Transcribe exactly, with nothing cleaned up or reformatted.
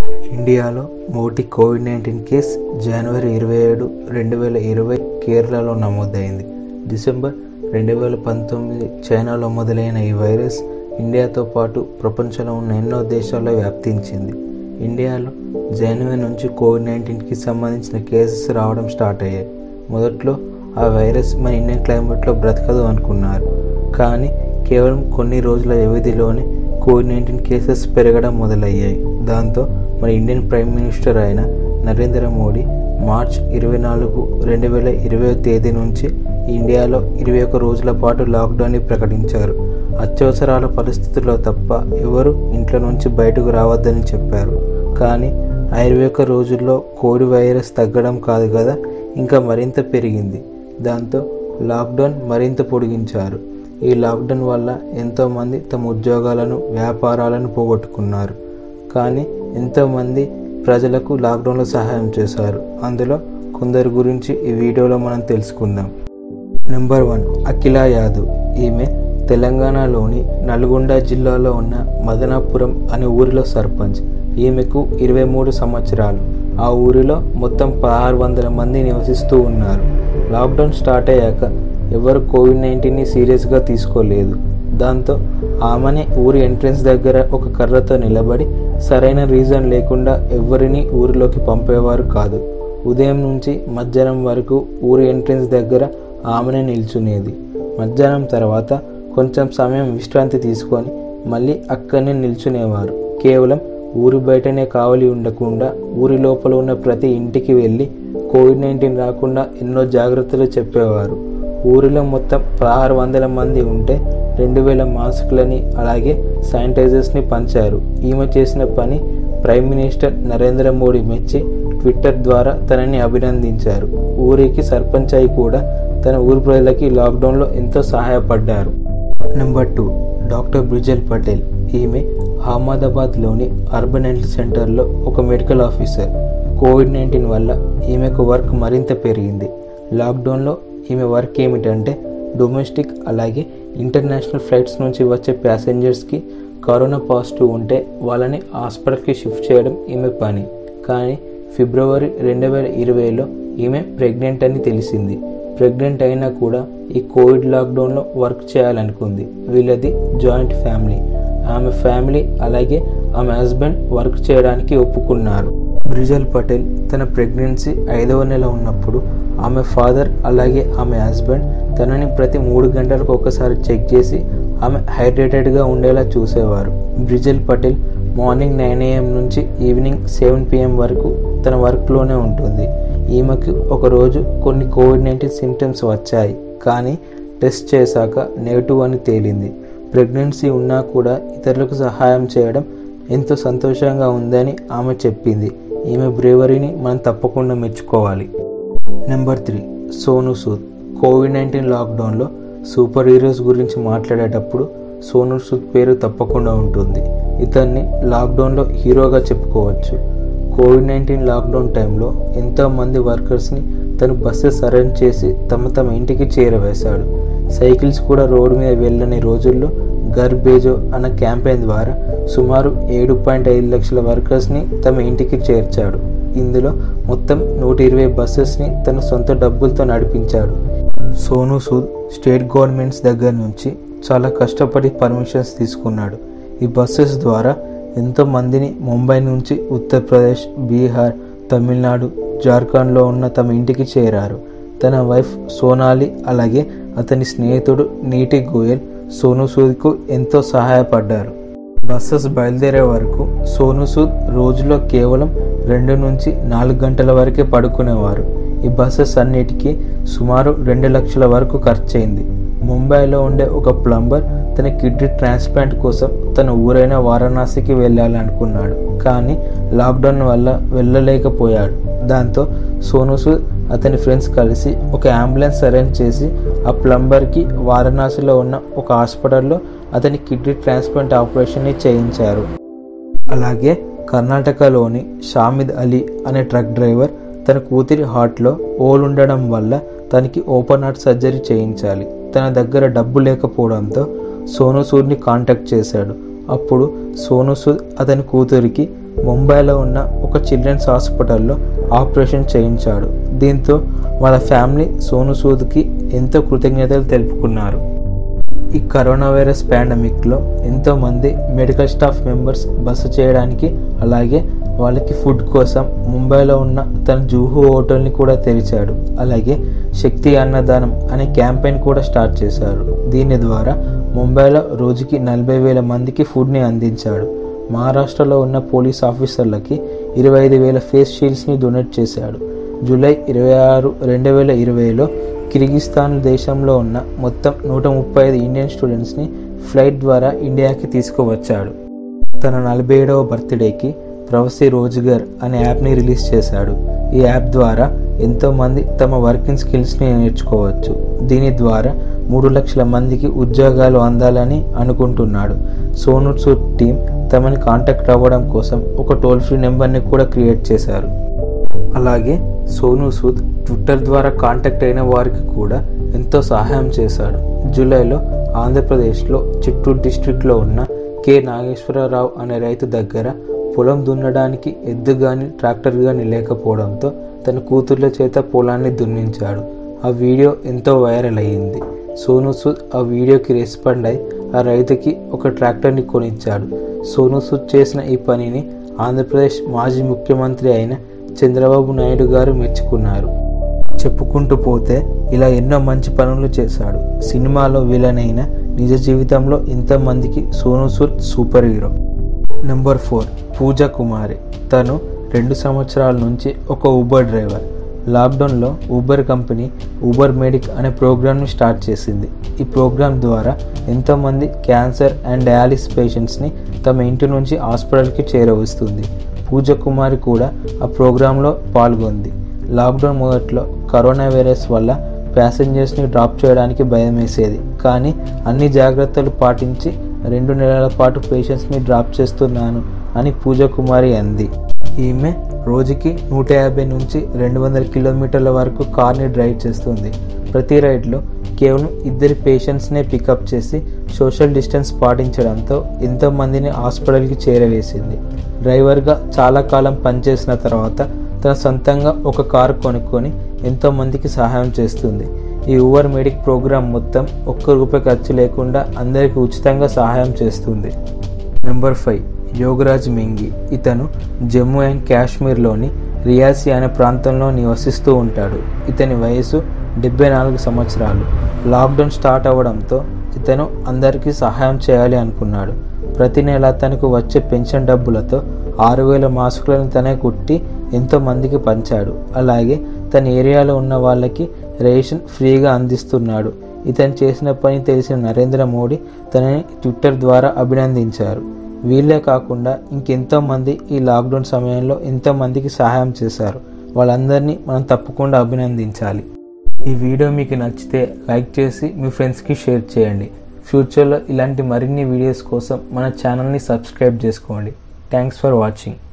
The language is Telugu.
ఇండియాలో మొదటి కోవిడ్ నైన్టీన్ కేసు జనవరి ఇరవై ఏడు రెండు వేల ఇరవై కేరళలో నమోదైంది. డిసెంబర్ రెండు వేల పంతొమ్మిది చైనాలో మొదలైన ఈ వైరస్ ఇండియాతో పాటు ప్రపంచంలో ఉన్న ఎన్నో దేశాల్లో వ్యాప్తించింది. ఇండియాలో జనవరి నుంచి కోవిడ్ నైన్టీన్కి సంబంధించిన కేసెస్ రావడం స్టార్ట్ అయ్యాయి. మొదట్లో ఆ వైరస్ మన ఇండియన్ క్లైమేట్లో బ్రతకదు అనుకున్నారు. కానీ కేవలం కొన్ని రోజుల వ్యవధిలోనే కోవిడ్ నైన్టీన్ కేసెస్ పెరగడం మొదలయ్యాయి. దాంతో మన ఇండియన్ ప్రైమ్ మినిస్టర్ అయిన నరేంద్ర మోడీ మార్చ్ ఇరవై నాలుగు రెండు వేల ఇరవై తేదీ నుంచి ఇండియాలో ఇరవై ఒక్క రోజుల పాటు లాక్డౌన్ని ప్రకటించారు. అత్యవసరాల పరిస్థితుల్లో తప్ప ఎవరు ఇంట్లో నుంచి బయటకు రావద్దని చెప్పారు. కానీ ఆ ఇరవై ఒక్క రోజుల్లో కోవిడ్ వైరస్ తగ్గడం కాదు కదా, ఇంకా మరింత పెరిగింది. దాంతో లాక్డౌన్ మరింత పొడిగించారు. ఈ లాక్డౌన్ వల్ల ఎంతోమంది తమ ఉద్యోగాలను వ్యాపారాలను పోగొట్టుకున్నారు. కానీ ఎంతోమంది ప్రజలకు లాక్డౌన్లో సహాయం చేశారు. అందులో కొందరి గురించి ఈ వీడియోలో మనం తెలుసుకుందాం. Number one, Akhila Yadav. ఈమె తెలంగాణలోని నల్గొండ జిల్లాలో ఉన్న మదనాపురం అనే ఊరిలో సర్పంచ్. ఈమెకు ఇరవై మూడు సంవత్సరాలు. ఆ ఊరిలో మొత్తం పదహారు వందల మంది నివసిస్తూ ఉన్నారు. లాక్డౌన్ స్టార్ట్ అయ్యాక ఎవరు కోవిడ్ నైన్టీన్ని సీరియస్గా తీసుకోలేదు. దాంతో ఆమెనే ఊరి ఎంట్రన్స్ దగ్గర ఒక కర్రతో నిలబడి సరైన రీజన్ లేకుండా ఎవరిని ఊరిలోకి పంపేవారు కాదు. ఉదయం నుంచి మధ్యాహ్నం వరకు ఊరి ఎంట్రన్స్ దగ్గర ఆమెనే నిల్చునేది. మధ్యాహ్నం తర్వాత కొంచెం సమయం విశ్రాంతి తీసుకొని మళ్ళీ అక్కడనే నిల్చునేవారు. కేవలం ఊరి బయటనే కావలి ఉండకుండా ఊరి లోపల ఉన్న ప్రతి ఇంటికి వెళ్ళి కోవిడ్ నైన్టీన్ రాకుండా ఎన్నో జాగ్రత్తలు చెప్పేవారు. ఊరిలో మొత్తం పదహారు వందల మంది ఉంటే రెండు వేల మాస్కులని అలాగే శానిటైజర్స్ని పంచారు. ఈమె చేసిన పని ప్రైమ్ మినిస్టర్ నరేంద్ర మోడీ మెచ్చి ట్విట్టర్ ద్వారా తనని అభినందించారు. ఊరికి సర్పంచ్ అయి కూడా తన ఊరి ప్రజలకి లాక్డౌన్లో ఎంతో సహాయపడ్డారు. Number two, doctor Brijal Patel. ఈమె అహ్మదాబాద్లోని అర్బన్ హెల్త్ సెంటర్లో ఒక మెడికల్ ఆఫీసర్. కోవిడ్ నైన్టీన్ వల్ల ఈమెకు వర్క్ మరింత పెరిగింది. లాక్డౌన్లో ఈమె వర్క్ ఏమిటంటే డొమెస్టిక్ అలాగే ఇంటర్నేషనల్ ఫ్లైట్స్ నుంచి వచ్చే ప్యాసింజర్స్కి కరోనా పాజిటివ్ ఉంటే వాళ్ళని హాస్పిటల్కి షిఫ్ట్ చేయడం ఈమె పని. కానీ ఫిబ్రవరి రెండు వేల ఇరవైలో ఈమె ప్రెగ్నెంట్ అని తెలిసింది. ప్రెగ్నెంట్ అయినా కూడా ఈ కోవిడ్ లాక్డౌన్లో వర్క్ చేయాలనుకుంది. వీళ్ళది జాయింట్ ఫ్యామిలీ. ఆమె ఫ్యామిలీ అలాగే ఆమె హస్బెండ్ వర్క్ చేయడానికి ఒప్పుకున్నారు. బ్రిజల్ పటేల్ తన ప్రెగ్నెన్సీ ఐదవ నెల ఉన్నప్పుడు ఆమె ఫాదర్ అలాగే ఆమె హస్బెండ్ తనని ప్రతి మూడు గంటలకు ఒకసారి చెక్ చేసి ఆమె హైడ్రేటెడ్గా ఉండేలా చూసేవారు. Brijal Patel morning nine AM నుంచి ఈవినింగ్ సెవెన్ పిఎం వరకు తన వర్క్లోనే ఉంటుంది. ఈమెకు ఒకరోజు కొన్ని కోవిడ్ నైన్టీన్ సిమ్టమ్స్ వచ్చాయి. కానీ టెస్ట్ చేశాక నెగిటివ్ అని తేలింది. ప్రెగ్నెన్సీ ఉన్నా కూడా ఇతరులకు సహాయం చేయడం ఎంతో సంతోషంగా ఉందని ఆమె చెప్పింది. ఈమె బ్రేవరీని మనం తప్పకుండా మెచ్చుకోవాలి. Number three, Sonu Sood. Covid nineteen లాక్డౌన్లో సూపర్ హీరోస్ గురించి మాట్లాడేటప్పుడు సోను సూద్ పేరు తప్పకుండా ఉంటుంది. ఇతన్ని లాక్డౌన్లో హీరోగా చెప్పుకోవచ్చు. కోవిడ్ నైన్టీన్ లాక్డౌన్ టైంలో ఎంతోమంది వర్కర్స్ని తను బస్సెస్ అరేంజ్ చేసి తమ తమ ఇంటికి చేరవేశాడు. సైకిల్స్ కూడా రోడ్డు మీద వెళ్ళని రోజుల్లో ఘర్ భేజో అన్న క్యాంపెయిన్ ద్వారా సుమారు ఏడు పాయింట్ ఐదు లక్షల వర్కర్స్ని తమ ఇంటికి చేర్చాడు. ఇందులో మొత్తం నూట ఇరవై బస్సెస్ని తన సొంత డబ్బులతో నడిపించాడు. సోను సూద్ స్టేట్ గవర్నమెంట్స్ దగ్గర నుంచి చాలా కష్టపడి పర్మిషన్స్ తీసుకున్నాడు. ఈ బస్సెస్ ద్వారా ఎంతో మందిని ముంబై నుంచి ఉత్తరప్రదేశ్, బీహార్, తమిళనాడు, జార్ఖండ్లో ఉన్న తమ ఇంటికి చేరారు. తన వైఫ్ సోనాలి అలాగే అతని స్నేహితుడు నీటి గోయల్ సోను సూద్కు ఎంతో సహాయపడ్డారు. బస్సెస్ బయలుదేరే వరకు సోను సూద్ రోజులో కేవలం రెండు నుంచి నాలుగు గంటల వరకే పడుకునేవారు. ఈ బస్సెస్ అన్నిటికీ సుమారు రెండు లక్షల వరకు ఖర్చయింది. ముంబైలో ఉండే ఒక ప్లంబర్ తన కిడ్నీ ట్రాన్స్ప్లాంట్ కోసం తన ఊరైన వారణాసికి వెళ్ళాలనుకున్నాడు. కానీ లాక్డౌన్ వల్ల వెళ్ళలేకపోయాడు. దాంతో సోను సూద్ అతని ఫ్రెండ్స్ కలిసి ఒక అంబులెన్స్ అరేంజ్ చేసి ఆ ప్లంబర్కి వారణాసిలో ఉన్న ఒక హాస్పిటల్లో అతని కిడ్నీ ట్రాన్స్ప్లాంట్ ఆపరేషన్ని చేయించారు. అలాగే కర్ణాటకలోని షామిద్ అలీ అనే ట్రక్ డ్రైవర్ తన కూతురి హార్ట్లో హోల్ ఉండడం వల్ల తనకి ఓపెన్ హార్ట్ సర్జరీ చేయించాలి. తన దగ్గర డబ్బు లేకపోవడంతో సోను సూద్ని కాంటాక్ట్ చేశాడు. అప్పుడు సోను సూద్ అతని కూతురికి ముంబైలో ఉన్న ఒక చిల్డ్రన్స్ హాస్పిటల్లో ఆపరేషన్ చేయించాడు. దీంతో వాళ్ళ ఫ్యామిలీ సోను సూద్కి ఎంతో కృతజ్ఞతలు తెలుపుకున్నారు. ఈ కరోనా వైరస్ పాండమిక్లో ఎంతోమంది మెడికల్ స్టాఫ్ మెంబర్స్ బస చేయడానికి, అలాగే వాళ్ళకి ఫుడ్ కోసం ముంబైలో ఉన్న తన జూహు హోటల్ని కూడా తెరిచాడు. అలాగే శక్తి అన్నదానం అనే క్యాంపెయిన్ కూడా స్టార్ట్ చేశాడు. దీని ద్వారా ముంబైలో రోజుకి నలభై వేల మందికి ఫుడ్ని అందించాడు. మహారాష్ట్రలో ఉన్న పోలీస్ ఆఫీసర్లకి ఇరవై ఐదు వేల ఫేస్ షీల్డ్స్ని డొనేట్ చేశాడు. జూలై ఇరవై ఆరు రెండు వేల ఇరవైలో కిర్గిస్థాన్ దేశంలో ఉన్న మొత్తం నూట ముప్పై ఐదు ఇండియన్ స్టూడెంట్స్ని ఫ్లైట్ ద్వారా ఇండియాకి తీసుకువచ్చాడు. తన నలభై ఏడవ బర్త్డేకి ప్రవాసీ రోజ్గర్ అనే యాప్ని రిలీజ్ చేశాడు. ఈ యాప్ ద్వారా ఎంతోమంది తమ వర్కింగ్ స్కిల్స్ని నేర్చుకోవచ్చు. దీని ద్వారా మూడు లక్షల మందికి ఉద్యోగాలు అందాలని అనుకుంటున్నాడు. సోను సూద్ టీం తమని కాంటాక్ట్ అవ్వడం కోసం ఒక టోల్ ఫ్రీ నెంబర్ని కూడా క్రియేట్ చేశారు. అలాగే సోను సూద్ ట్విట్టర్ ద్వారా కాంటాక్ట్ అయిన వారికి కూడా ఎంతో సహాయం చేశాడు. జూలైలో ఆంధ్రప్రదేశ్లో చిత్తూరు డిస్ట్రిక్ట్లో ఉన్న కె నాగేశ్వరరావు అనే రైతు దగ్గర పొలం దున్నడానికి ఎద్దు కానీ ట్రాక్టర్ కానీ లేకపోవడంతో తన కూతుర్ల చేత పొలాన్ని దున్నించాడు. ఆ వీడియో ఎంతో వైరల్ అయ్యింది. సోను సూద్ ఆ వీడియోకి రెస్పాండ్ అయి ఆ రైతుకి ఒక ట్రాక్టర్ని కొనిచ్చాడు. సోను సూద్ చేసిన ఈ పనిని ఆంధ్రప్రదేశ్ మాజీ ముఖ్యమంత్రి అయిన చంద్రబాబు నాయుడు గారు మెచ్చుకున్నారు. చెప్పుకుంటూ పోతే ఇలా ఎన్నో మంచి పనులు చేశాడు. సినిమాలో విలన్ అయిన నిజ జీవితంలో ఇంతమందికి Sonu Sood super hero. Number four, Pooja Kumari. తను రెండు సంవత్సరాల నుంచి ఒక ఊబర్ డ్రైవర్. లాక్డౌన్లో ఊబర్ కంపెనీ ఊబర్ మెడిక్ అనే ప్రోగ్రామ్ని స్టార్ట్ చేసింది. ఈ ప్రోగ్రాం ద్వారా ఎంతోమంది క్యాన్సర్ అండ్ డయాలిసిస్ పేషెంట్స్ని తమ ఇంటి నుంచి హాస్పిటల్కి చేరవస్తుంది. పూజా కుమారి కూడా ఆ ప్రోగ్రాంలో పాల్గొంది. లాక్డౌన్ మొదట్లో కరోనా వైరస్ వల్ల ప్యాసింజర్స్ని డ్రాప్ చేయడానికి భయం వేసేది. కానీ అన్ని జాగ్రత్తలు పాటించి రెండు నెలల పాటు పేషెంట్స్ని డ్రాప్ చేస్తున్నాను అని పూజా కుమారి అంది. ఈమె రోజుకి నూట యాభై నుంచి రెండు వందల కిలోమీటర్ల వరకు కార్ని డ్రైవ్ చేస్తుంది. ప్రతి రైడ్లో కేవలం ఇద్దరి పేషెంట్స్నే పికప్ చేసి సోషల్ డిస్టెన్స్ పాటించడంతో ఎంతోమందిని హాస్పిటల్కి చేరవేసింది. డ్రైవర్గా చాలా కాలం పనిచేసిన తర్వాత తన సొంతంగా ఒక కారు కొనుక్కొని ఎంతోమందికి సహాయం చేస్తుంది. ఈ ఊబర్ మెడిక్ ప్రోగ్రాం మొత్తం ఒక్క రూపాయి ఖర్చు లేకుండా అందరికీ ఉచితంగా సహాయం చేస్తుంది. Number five, Yograj Mengi. ఇతను జమ్మూ అండ్ కాశ్మీర్లోని రియాసీ అనే ప్రాంతంలో నివసిస్తూ ఉంటాడు. ఇతని వయసు డెబ్బై నాలుగు సంవత్సరాలు. లాక్డౌన్ స్టార్ట్ అవ్వడంతో ఇతను అందరికీ సహాయం చేయాలి అనుకున్నాడు. ప్రతి నెల తనకు వచ్చే పెన్షన్ డబ్బులతో ఆరు వేల మాస్కులను తనే కుట్టి ఎంతో మందికి పంచాడు. అలాగే తన ఏరియాలో ఉన్న వాళ్ళకి రేషన్ ఫ్రీగా అందిస్తున్నాడు. ఇతను చేసిన పని తెలిసిన నరేంద్ర మోడీ తనని ట్విట్టర్ ద్వారా అభినందించారు. వీళ్ళే కాకుండా ఇంకెంతో మంది ఈ లాక్డౌన్ సమయంలో ఎంతోమందికి సహాయం చేశారు. వాళ్ళందరినీ మనం తప్పకుండా అభినందించాలి. ఈ వీడియో మీకు నచ్చితే లైక్ చేసి మీ ఫ్రెండ్స్కి షేర్ చేయండి. ఫ్యూచర్లో ఇలాంటి మరిన్ని వీడియోస్ కోసం మన ఛానల్ని సబ్స్క్రైబ్ చేసుకోండి. Thanks for watching.